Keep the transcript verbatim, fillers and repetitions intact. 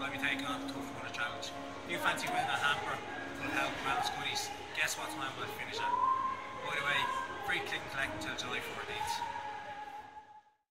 I'll be taking on the Tough Mudder Challenge. If you fancy winning a hamper full of health and wellness goodies, guess what time we'll finish at? By the way, free click and collect until July fourteenth.